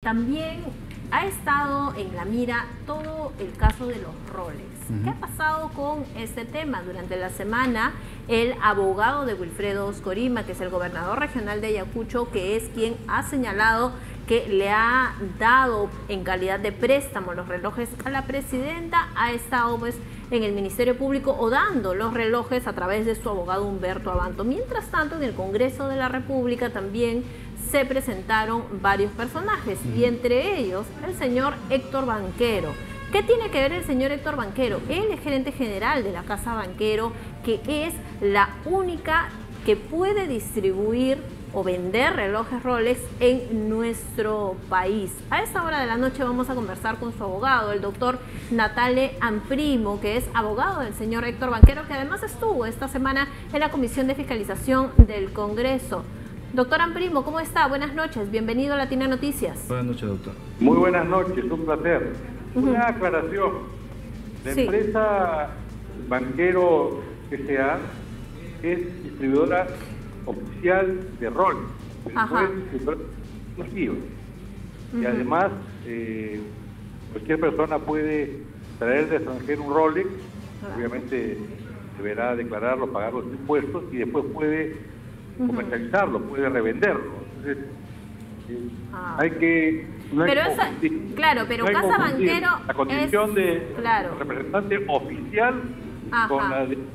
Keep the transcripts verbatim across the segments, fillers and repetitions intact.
también ha estado en la mira todo el caso de los Rolex. Uh-huh. ¿Qué ha pasado con este tema? Durante la semana, el abogado de Wilfredo Oscorima, que es el gobernador regional de Ayacucho, que es quien ha señalado que le ha dado en calidad de préstamo los relojes a la presidenta, ha estado pues en el Ministerio Público o dando los relojes a través de su abogado Humberto Abanto. Mientras tanto, en el Congreso de la República también se presentaron varios personajes, y entre ellos el señor Héctor Banquero. ¿Qué tiene que ver el señor Héctor Banquero? Él es gerente general de la Casa Banquero, que es la única que puede distribuir o vender relojes Rolex en nuestro país. A esta hora de la noche vamos a conversar con su abogado, el doctor Natale Amprimo, que es abogado del señor Héctor Banquero, que además estuvo esta semana en la Comisión de Fiscalización del Congreso. Doctor Amprimo, ¿cómo está? Buenas noches, bienvenido a Latina Noticias. Buenas noches, doctor. Muy buenas noches, un placer. Uh-huh. Una aclaración. La sí. empresa Banquero S A es distribuidora oficial de Rolex, Ajá. exclusivo. Uh-huh. Y además, eh, cualquier persona puede traer de extranjero un Rolex, uh-huh. obviamente deberá declararlo, pagar los impuestos y después puede uh-huh. comercializarlo, puede revenderlo. Entonces, eh, ah. hay que... No pero hay esa, claro, pero no Casa Banquero la condición es, de claro. representante oficial Ajá. con la de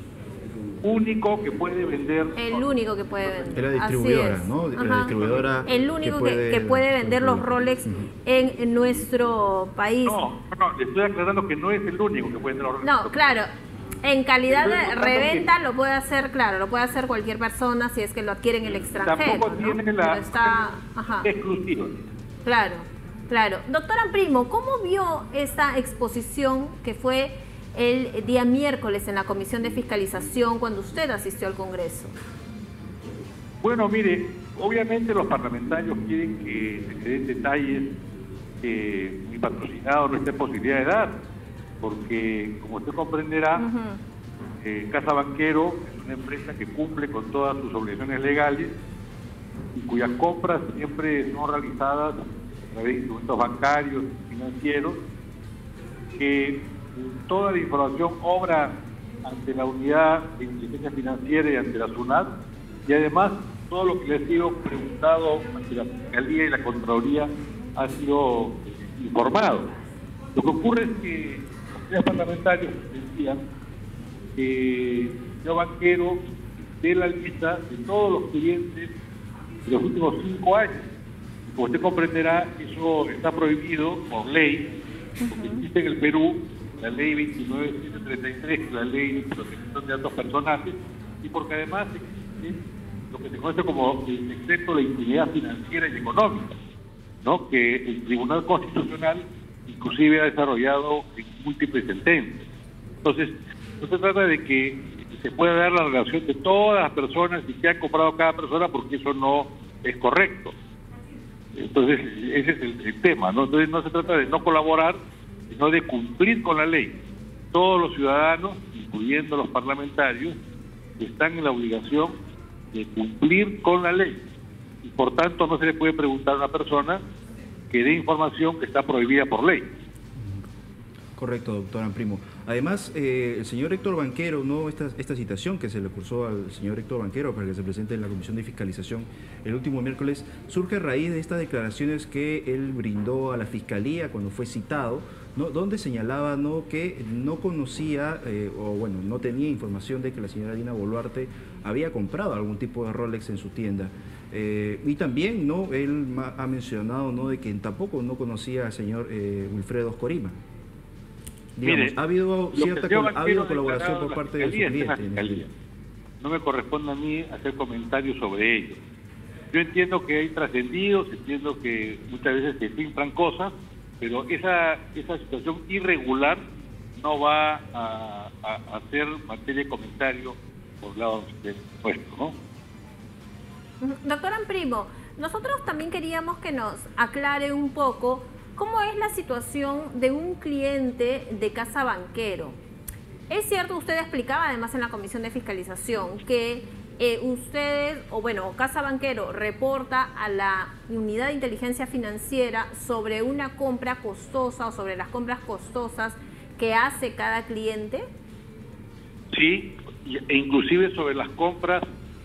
único que puede vender. El único que puede vender. La distribuidora, ¿no? Ajá. La distribuidora. El único que puede, que, que puede vender los Rolex uh-huh. en nuestro país. No, no, le estoy aclarando que no es el único que puede vender los Rolex. No, claro. En calidad de reventa lo puede hacer, claro, lo puede hacer cualquier persona si es que lo adquiere en el extranjero. Tampoco ¿no? tiene la está, ajá. exclusiva. Claro, claro. Doctor Amprimo, ¿cómo vio esta exposición que fue el día miércoles en la Comisión de Fiscalización cuando usted asistió al Congreso? Bueno, mire, obviamente los parlamentarios quieren que se den detalles que mi patrocinado no esté en posibilidad de dar, porque como usted comprenderá, uh-huh. eh, Casa Banquero es una empresa que cumple con todas sus obligaciones legales y cuyas compras siempre son realizadas a través de instrumentos bancarios, financieros, que toda la información obra ante la Unidad de Inteligencia Financiera y ante la SUNAT, y además todo lo que le ha sido preguntado ante la Fiscalía y la Contraloría ha sido informado. Lo que ocurre es que los parlamentarios decían que el señor Banquero de la lista de todos los clientes de los últimos cinco años. Como usted comprenderá, eso está prohibido por ley, porque existe en el Perú la ley veintinueve mil setecientos treinta y tres, que es la ley de protección de datos personales, y porque además existe lo que se conoce como el decreto de intimidad financiera y económica, ¿no? Que el Tribunal Constitucional inclusive ha desarrollado en múltiples sentencias. Entonces, no se trata de que se pueda dar la relación de todas las personas y qué ha comprado cada persona, porque eso no es correcto. Entonces, ese es el, el tema, ¿no? Entonces, no se trata de no colaborar, sino de cumplir con la ley. Todos los ciudadanos, incluyendo los parlamentarios, están en la obligación de cumplir con la ley. Y por tanto, no se le puede preguntar a una persona que dé información que está prohibida por ley. Correcto, doctor Amprimo. Además, eh, el señor Héctor Banquero, ¿no? esta, esta citación que se le cursó al señor Héctor Banquero para que se presente en la Comisión de Fiscalización el último miércoles, surge a raíz de estas declaraciones que él brindó a la Fiscalía cuando fue citado, ¿no? Donde señalaba, ¿no?, que no conocía, eh, o bueno, no tenía información de que la señora Dina Boluarte había comprado algún tipo de Rolex en su tienda. Eh, y también, ¿no?, él ha mencionado, ¿no?, de que tampoco no conocía al señor eh, Wilfredo Oscorima. Digamos, Mire, ha habido cierta col ha habido colaboración por parte de su cliente. No me corresponde a mí hacer comentarios sobre ello. Yo entiendo que hay trascendidos, entiendo que muchas veces se filtran cosas, pero esa esa situación irregular no va a, a, a ser materia de comentario por lado del puesto, ¿no? Doctor Amprimo, nosotros también queríamos que nos aclare un poco cómo es la situación de un cliente de Casa Banquero. Es cierto, usted explicaba además en la Comisión de Fiscalización que eh, ustedes, o bueno, Casa Banquero reporta a la unidad de inteligencia financiera sobre una compra costosa o sobre las compras costosas que hace cada cliente? Sí, e inclusive sobre las compras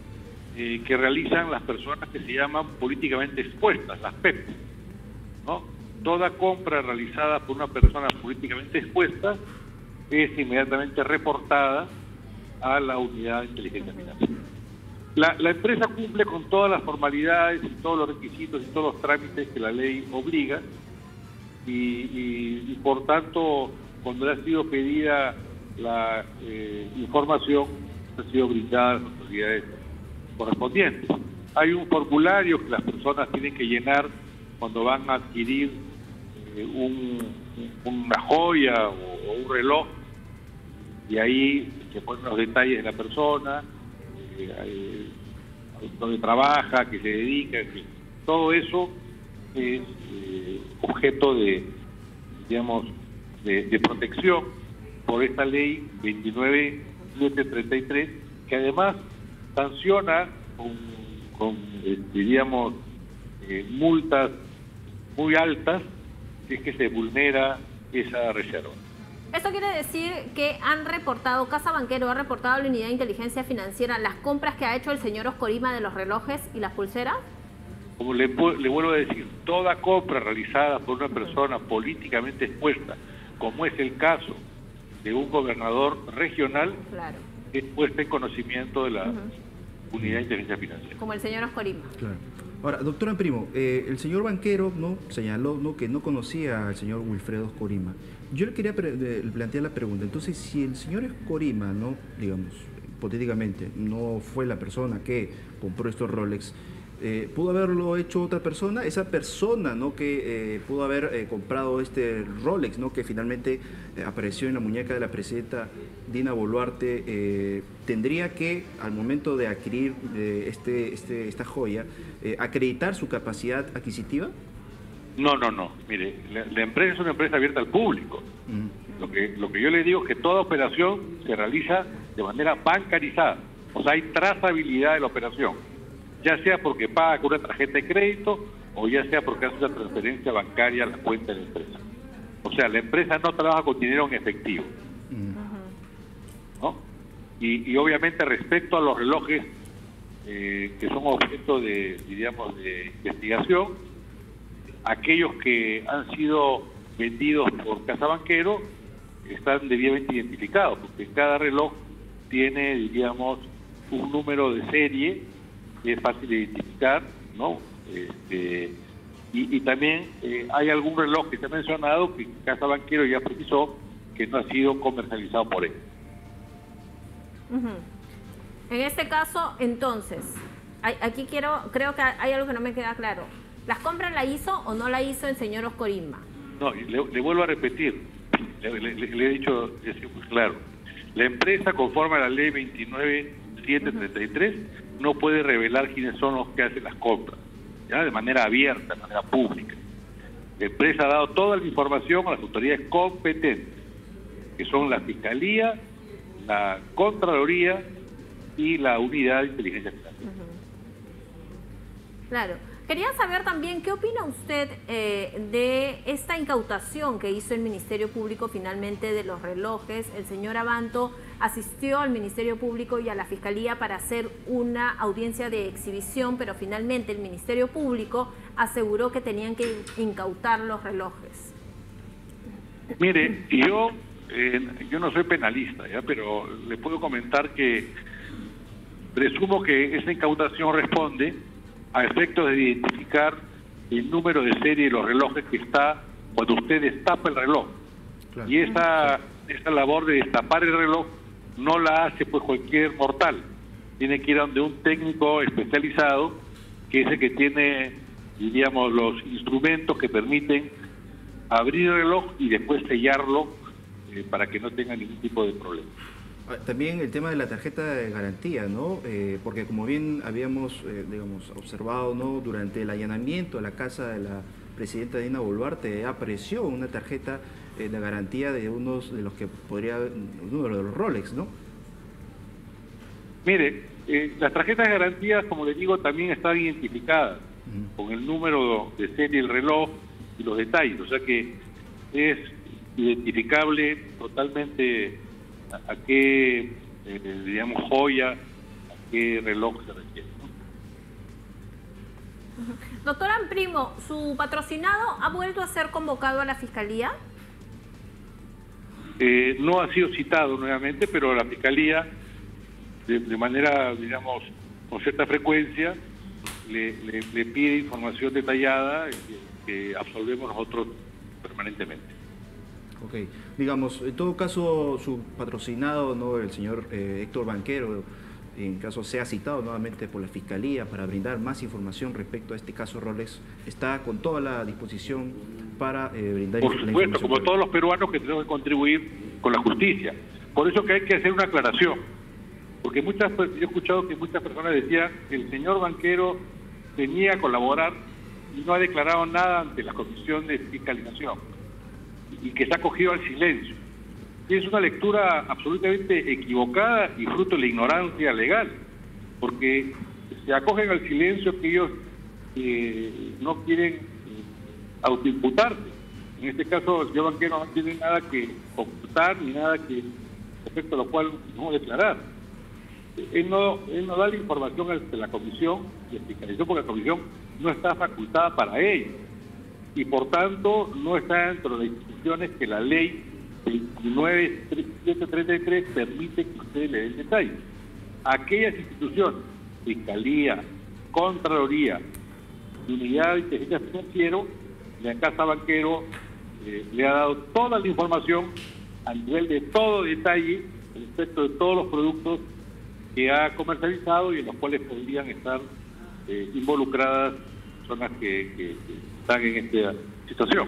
eh, que realizan las personas que se llaman políticamente expuestas, las P E P, ¿no? Toda compra realizada por una persona políticamente expuesta es inmediatamente reportada a la unidad de inteligencia financiera. La, la empresa cumple con todas las formalidades y todos los requisitos y todos los trámites que la ley obliga y, y, y por tanto, cuando le ha sido pedida la eh, información, ha sido brindada a las autoridades correspondientes. Hay un formulario que las personas tienen que llenar cuando van a adquirir eh, un, una joya o, o un reloj, y ahí se ponen los detalles de la persona, eh, donde trabaja, que se dedica, que todo eso es eh, objeto de, digamos, de, de protección por esta ley veintinueve mil setecientos treinta y tres, que además sanciona con, con eh, diríamos, eh, multas muy altas si es que se vulnera esa reserva. ¿Esto quiere decir que han reportado, Casa Banquero ha reportado a la unidad de inteligencia financiera las compras que ha hecho el señor Oscorima de los relojes y las pulseras? Como le, le vuelvo a decir, toda compra realizada por una persona políticamente expuesta, como es el caso de un gobernador regional, claro, es puesta en conocimiento de la uh-huh. unidad de inteligencia financiera. Como el señor Oscorima. Claro. Ahora, doctora Primo, eh, el señor Banquero no señaló no que no conocía al señor Wilfredo Oscorima. Yo le quería plantear la pregunta, entonces, si el señor Oscorima, no, digamos, hipotéticamente, no fue la persona que compró estos Rolex, eh, ¿pudo haberlo hecho otra persona? Esa persona, ¿no?, que eh, pudo haber eh, comprado este Rolex, ¿no?, que finalmente eh, apareció en la muñeca de la presidenta Dina Boluarte, eh, tendría que, al momento de adquirir eh, este, este, esta joya, eh, acreditar su capacidad adquisitiva. No, no, no. Mire, la, la empresa es una empresa abierta al público. Uh-huh. Lo que, lo que yo le digo es que toda operación se realiza de manera bancarizada. O sea, hay trazabilidad de la operación. Ya sea porque paga con una tarjeta de crédito o ya sea porque hace una transferencia bancaria a la cuenta de la empresa. O sea, la empresa no trabaja con dinero en efectivo. Uh-huh. ¿No? Y, y obviamente respecto a los relojes eh, que son objeto de, diríamos, de investigación, aquellos que han sido vendidos por Casa Banquero están debidamente identificados, porque cada reloj tiene, diríamos, un número de serie que es fácil de identificar, ¿no? Este, y, y también eh, hay algún reloj que se ha mencionado que Casa Banquero ya precisó que no ha sido comercializado por él. Uh-huh. En este caso, entonces, hay, aquí quiero, creo que hay algo que no me queda claro. ¿Las compras la hizo o no la hizo el señor Oscorima? No, le, le vuelvo a repetir, le, le, le he dicho, he sido muy claro. La empresa, conforme a la ley veintinueve mil setecientos treinta y tres, uh-huh. no puede revelar quiénes son los que hacen las compras, ya de manera abierta, de manera pública. La empresa ha dado toda la información a las autoridades competentes, que son la Fiscalía, la Contraloría y la Unidad de Inteligencia Financiera. Uh-huh. Claro. Quería saber también, ¿qué opina usted eh, de esta incautación que hizo el Ministerio Público finalmente de los relojes? El señor Abanto asistió al Ministerio Público y a la Fiscalía para hacer una audiencia de exhibición, pero finalmente el Ministerio Público aseguró que tenían que incautar los relojes. Mire, yo, eh, yo no soy penalista, ¿ya? Pero le puedo comentar que presumo que esa incautación responde a efectos de identificar el número de serie de los relojes que está cuando usted destapa el reloj. Claro. Y esa, esa labor de destapar el reloj no la hace pues cualquier mortal. Tiene que ir a donde un técnico especializado, que es el que tiene, diríamos, los instrumentos que permiten abrir el reloj y después sellarlo eh, para que no tenga ningún tipo de problema. También el tema de la tarjeta de garantía, ¿no? Eh, porque como bien habíamos, eh, digamos, observado, ¿no?, durante el allanamiento a la casa de la presidenta Dina Boluarte apareció una tarjeta eh, de garantía de unos de los que podría, uno de los Rolex, ¿no? Mire, eh, las tarjetas de garantía, como les digo, también están identificadas uh-huh. con el número de serie del reloj y los detalles, o sea que es identificable totalmente a, a qué, eh, digamos, joya, a qué reloj se refiere, ¿no? Uh-huh. Doctor Amprimo, ¿su patrocinado ha vuelto a ser convocado a la Fiscalía? Eh, no ha sido citado nuevamente, pero la Fiscalía, de, de manera, digamos, con cierta frecuencia, le, le, le pide información detallada que, que absolvemos nosotros permanentemente. Ok, digamos, en todo caso, su patrocinado, ¿no?, el señor eh, Héctor Banquero, en caso sea citado nuevamente por la Fiscalía para brindar más información respecto a este caso Rolex, está con toda la disposición para eh, brindar por supuesto, información. Como todos los peruanos que tenemos que contribuir con la justicia. Por eso que hay que hacer una aclaración, porque muchas, yo he escuchado que muchas personas decían que el señor Banquero venía a colaborar y no ha declarado nada ante la Comisión de Fiscalización y que se ha cogido al silencio. Es una lectura absolutamente equivocada y fruto de la ignorancia legal, porque se acogen al silencio que ellos eh, no quieren eh, autoimputarse. En este caso, el señor Banquero no tiene nada que ocultar ni nada que respecto a lo cual no declarar. Él no, él no da la información ante la comisión de fiscalización porque la comisión no está facultada para ello y por tanto no está dentro de las instituciones que la ley veintinueve mil setecientos treinta y tres permite que ustedes le den detalles. Aquellas instituciones, Fiscalía, Contraloría, Unidad de Inteligencia Financiero, la Casa Banquero eh, le ha dado toda la información a nivel de todo detalle respecto de todos los productos que ha comercializado y en los cuales podrían estar eh, involucradas personas que, que, que están en esta situación.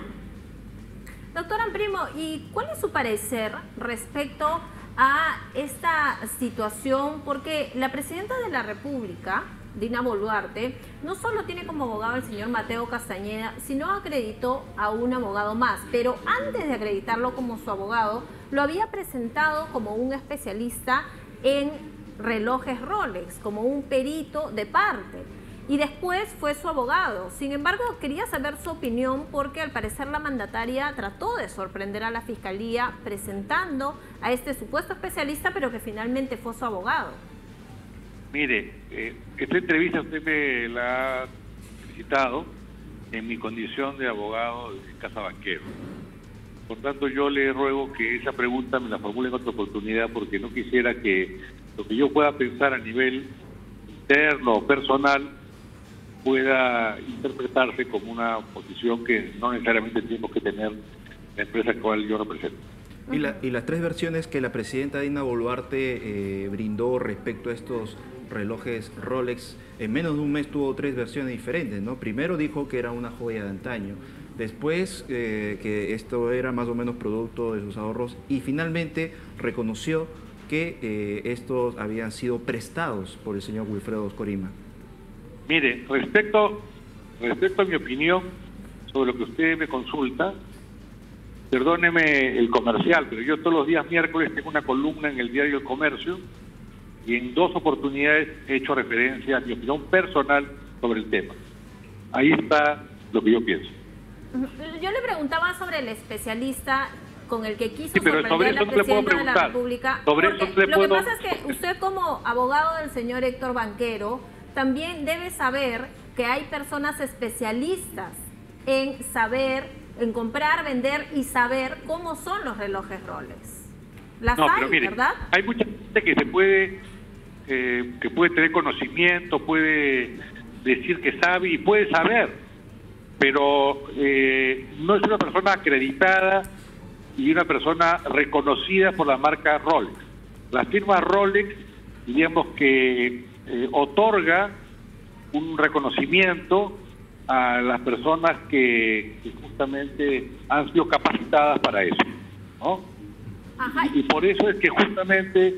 Doctor Amprimo, ¿y cuál es su parecer respecto a esta situación? Porque la Presidenta de la República, Dina Boluarte, no solo tiene como abogado al señor Mateo Castañeda, sino acreditó a un abogado más. Pero antes de acreditarlo como su abogado, lo había presentado como un especialista en relojes Rolex, como un perito de parte. Y después fue su abogado. Sin embargo, quería saber su opinión porque al parecer la mandataria trató de sorprender a la Fiscalía presentando a este supuesto especialista, pero que finalmente fue su abogado. Mire, eh, esta entrevista usted me la ha solicitado en mi condición de abogado de Casa Banquero. Por tanto, yo le ruego que esa pregunta me la formule en otra oportunidad porque no quisiera que lo que yo pueda pensar a nivel interno o personal pueda interpretarse como una posición que no necesariamente tenemos que tener la empresa a cual yo represento. Y, la, y las tres versiones que la presidenta Dina Boluarte eh, brindó respecto a estos relojes Rolex, en menos de un mes tuvo tres versiones diferentes, ¿no? Primero dijo que era una joya de antaño, después eh, que esto era más o menos producto de sus ahorros y finalmente reconoció que eh, estos habían sido prestados por el señor Wilfredo Oscorima. Mire, respecto, respecto a mi opinión sobre lo que usted me consulta, perdóneme el comercial, pero yo todos los días miércoles tengo una columna en el diario El Comercio y en dos oportunidades he hecho referencia a mi opinión personal sobre el tema. Ahí está lo que yo pienso. Yo le preguntaba sobre el especialista con el que quiso sí, pero sorprender a la Presidenta de la República. Sobre eso le lo puedo... que pasa es que usted como abogado del señor Héctor Banquero también debe saber que hay personas especialistas en saber, en comprar, vender y saber cómo son los relojes Rolex. Las no, hay, pero mire, ¿verdad? Hay mucha gente que se puede, eh, que puede tener conocimiento, puede decir que sabe y puede saber, pero eh, no es una persona acreditada y una persona reconocida por la marca Rolex. La firma Rolex, digamos que Eh, otorga un reconocimiento a las personas que, que justamente han sido capacitadas para eso, ¿no? Ajá. Y, y por eso es que justamente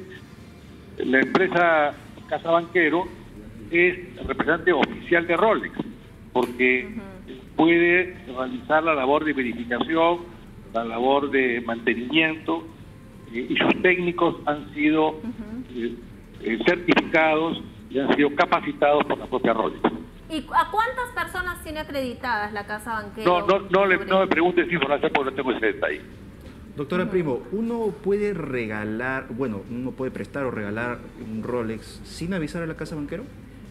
la empresa Casa Banquero es el representante oficial de Rolex, porque uh-huh. puede realizar la labor de verificación, la labor de mantenimiento, eh, y sus técnicos han sido uh-huh. eh, eh, certificados y han sido capacitados por la propia Rolex. ¿Y a cuántas personas tiene acreditadas la Casa Banquero? No, no, no, le, no me preguntes información porque no tengo ese detalle. Doctora Primo, ¿uno puede regalar, bueno, uno puede prestar o regalar un Rolex sin avisar a la Casa Banquero?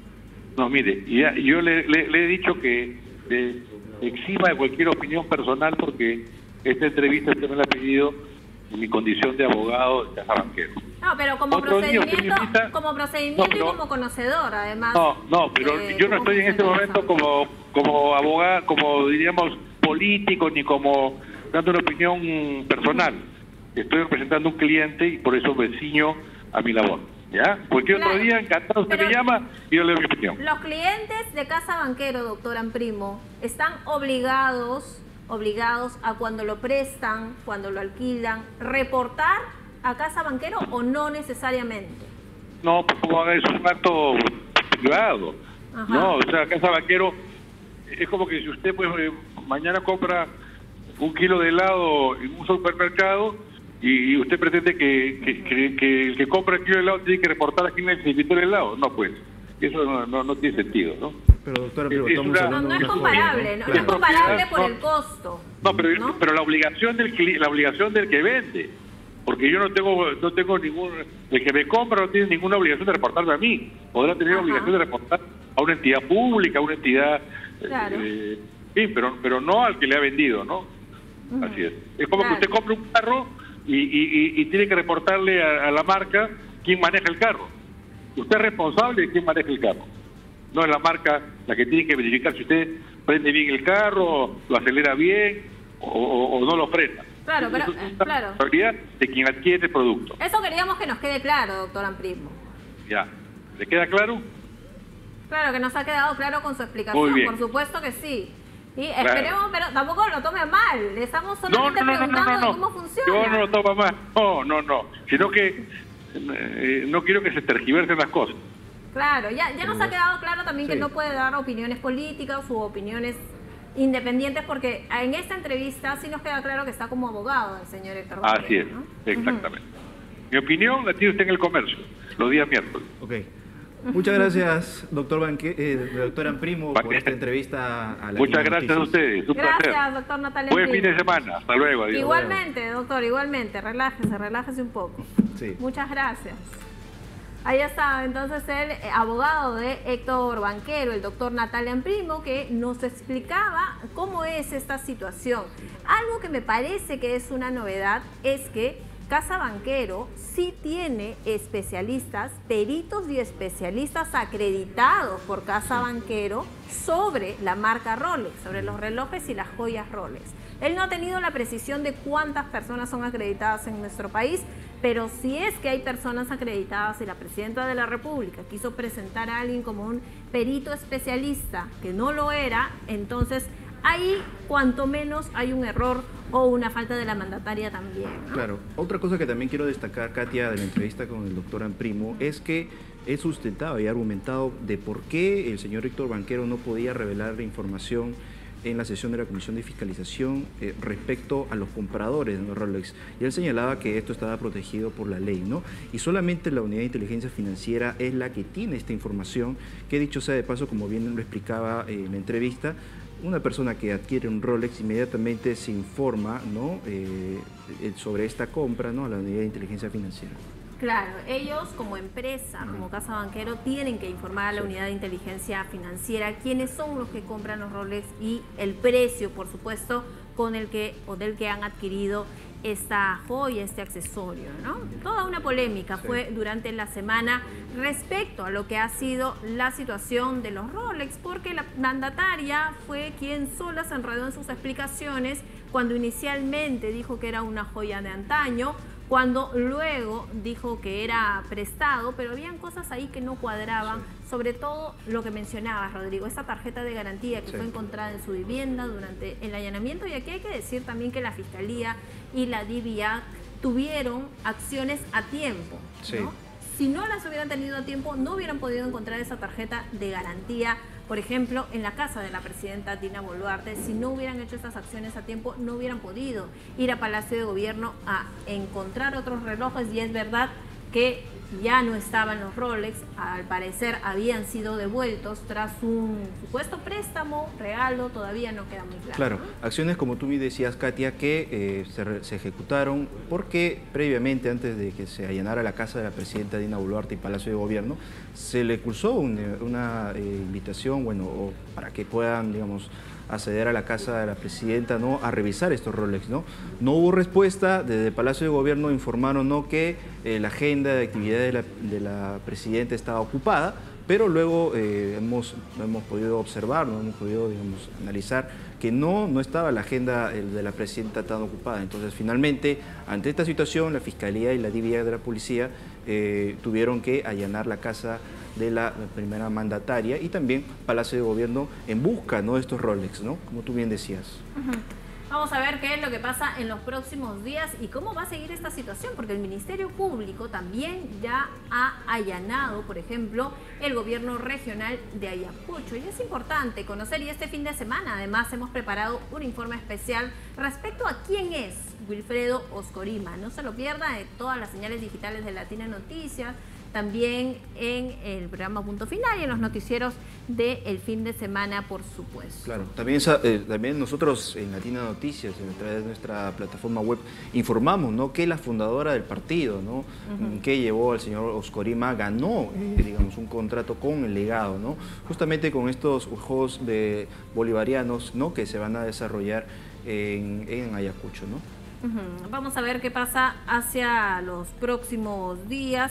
No, mire, ya, yo le, le, le he dicho que eh, exima de cualquier opinión personal porque esta entrevista usted me la ha pedido en mi condición de abogado de Casa Banquero. No, pero como Otro día usted procedimiento, me invita- como procedimiento No, pero- y como conocedor, además. No, no, pero eh, yo no cómo estoy en este funciona momento esa- como, como abogado, como diríamos político, ni como dando una opinión personal. Estoy representando a un cliente y por eso me ciño a mi labor. ¿Ya? Cualquier Claro, otro día, encantado, usted pero- me llama y yo le doy mi opinión. Los clientes de Casa Banquero, doctor Amprimo, están obligados, obligados a cuando lo prestan, cuando lo alquilan, reportar a Casa Banquero o no necesariamente. No, pues como haga eso, es un acto privado. Ajá. No, o sea, Casa Banquero es como que si usted pues eh, mañana compra un kilo de helado en un supermercado y, y usted pretende que, que, que, que el que compra el kilo de helado tiene que reportar a quién le invitó el helado. No, pues, eso no, no, no tiene sentido, ¿no? Pero doctora Primo, Es estamos una- No, hablando no de es una comparable, joya, no, no Claro. es comparable por No. el costo. No, pero, ¿no? pero la obligación del cli- la obligación del que vende, porque yo no tengo no tengo ningún el que me compra no tiene ninguna obligación de reportarme a mí, podrá tener Ajá. obligación de reportar a una entidad pública, a una entidad, Claro. eh, sí, pero pero no al que le ha vendido, ¿no? Ujú. Así es. Es como Claro. que usted compra un carro y, y, y, y tiene que reportarle a, a la marca quién maneja el carro. Usted es responsable de quién maneja el carro. No es la marca la que tiene que verificar si usted prende bien el carro, lo acelera bien o, o- o no lo frena. Claro, pero, Eso eh, es una claro. responsabilidad de quien adquiere el producto. Eso queríamos que nos quede claro, doctor Amprimo. Ya. ¿Le queda claro? Claro, que nos ha quedado claro con su explicación, Muy bien. por supuesto que sí. Y Claro. esperemos, pero tampoco lo tome mal. Le estamos No, solamente no, no, no, preguntando no, no. de cómo funciona. Yo no lo tomo más. No, no, no. Sino que eh, no quiero que se tergiversen las cosas. Claro, ya, ya nos ha quedado claro también que Sí. no puede dar opiniones políticas u opiniones independientes, porque en esta entrevista sí nos queda claro que está como abogado el señor Héctor Banquero, Así es, ¿no? exactamente. Mi opinión la tiene usted en el comercio, los días miércoles. Ok. Muchas gracias, doctor Banque, eh, doctor Amprimo, por esta entrevista a la Muchas Clima gracias a Noticias. ustedes, un Gracias, placer. doctor Natalia Buen Primo. fin de semana, hasta luego, adiós. Igualmente, doctor, igualmente. Relájese, relájese un poco. Sí. Muchas gracias. Ahí está entonces el eh, abogado de Héctor Banquero, el doctor Natalia Primo, que nos explicaba cómo es esta situación. Algo que me parece que es una novedad es que Casa Banquero sí tiene especialistas, peritos y especialistas acreditados por Casa Banquero sobre la marca Rolex, sobre los relojes y las joyas Rolex. Él no ha tenido la precisión de cuántas personas son acreditadas en nuestro país, pero si es que hay personas acreditadas y la Presidenta de la República quiso presentar a alguien como un perito especialista que no lo era, entonces ahí cuanto menos hay un error o una falta de la mandataria también, ¿no? Claro. Otra cosa que también quiero destacar, Katia, de la entrevista con el doctor Amprimo, es que él sustentaba y argumentado de por qué el señor Héctor Banquero no podía revelar la información en la sesión de la Comisión de Fiscalización eh, respecto a los compradores de los Rolex. Y él señalaba que esto estaba protegido por la ley, ¿no? Y solamente la Unidad de Inteligencia Financiera es la que tiene esta información, que dicho sea de paso, como bien lo explicaba eh, en la entrevista, una persona que adquiere un Rolex inmediatamente se informa, ¿no? eh, sobre esta compra, ¿no? a la Unidad de Inteligencia Financiera. Claro, ellos como empresa, como Casa Banquero, tienen que informar a la Unidad de Inteligencia Financiera quiénes son los que compran los Rolex y el precio, por supuesto, con el que o del que han adquirido esta joya, este accesorio, ¿no? Toda una polémica Sí. fue durante la semana respecto a lo que ha sido la situación de los Rolex, porque la mandataria fue quien sola se enredó en sus explicaciones cuando inicialmente dijo que era una joya de antaño, cuando luego dijo que era prestado, pero habían cosas ahí que no cuadraban, Sí. sobre todo lo que mencionabas, Rodrigo, esa tarjeta de garantía que Sí. fue encontrada en su vivienda durante el allanamiento, y aquí hay que decir también que la Fiscalía y la D B A tuvieron acciones a tiempo, Sí. ¿no? Si no las hubieran tenido a tiempo, no hubieran podido encontrar esa tarjeta de garantía, por ejemplo, en la casa de la presidenta Dina Boluarte. Si no hubieran hecho estas acciones a tiempo, no hubieran podido ir a Palacio de Gobierno a encontrar otros relojes. Y es verdad que ya no estaban los Rolex, al parecer habían sido devueltos tras un supuesto préstamo, regalo, todavía no queda muy claro. Claro, ¿no? acciones como tú me decías, Katia, que eh, se, se ejecutaron porque previamente, antes de que se allanara la casa de la presidenta Dina Boluarte y Palacio de Gobierno, se le cursó un, una eh, invitación, bueno, o para que puedan, digamos, acceder a la casa de la presidenta, ¿no?, a revisar estos Rolex, ¿no? No hubo respuesta. Desde el Palacio de Gobierno informaron, ¿no?, que eh, la agenda de actividades de la, de la presidenta estaba ocupada, pero luego eh, hemos, hemos podido observar, ¿no?, hemos podido, digamos, analizar que no, no estaba la agenda de la presidenta tan ocupada. Entonces, finalmente, ante esta situación, la Fiscalía y la D I V I A de la Policía eh, tuvieron que allanar la casa de la primera mandataria y también Palacio de Gobierno en busca, ¿no?, de estos Rolex, ¿no?, como tú bien decías. Uh-huh. Vamos a ver qué es lo que pasa en los próximos días y cómo va a seguir esta situación, porque el Ministerio Público también ya ha allanado, por ejemplo, el gobierno regional de Ayacucho. Y es importante conocer, y este fin de semana además hemos preparado un informe especial respecto a quién es Wilfredo Oscorima. No se lo pierda en todas las señales digitales de Latina Noticias, también en el programa Punto Final y en los noticieros del fin de semana, por supuesto. Claro, también, eh, también nosotros en Latina Noticias, a través de nuestra plataforma web, informamos, ¿no?, que la fundadora del partido, ¿no?, uh-huh, que llevó al señor Oscorima, ganó, eh, digamos, un contrato con el legado, ¿no?, justamente con estos juegos de bolivarianos, ¿no?, que se van a desarrollar en, en Ayacucho, ¿no? Uh-huh. Vamos a ver qué pasa hacia los próximos días.